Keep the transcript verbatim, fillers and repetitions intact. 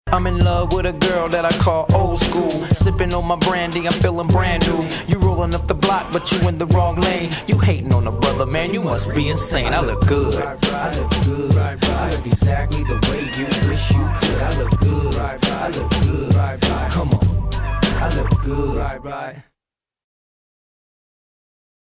I'm in love with a girl that I call old school. Sipping on my brandy, I'm feeling brand new. You rolling up the block, but you in the wrong lane. You hating on a brother, man, you must be insane. I look good. I look good. I look exactly the way you wish you could. I look good. I look good. Come on. I look good.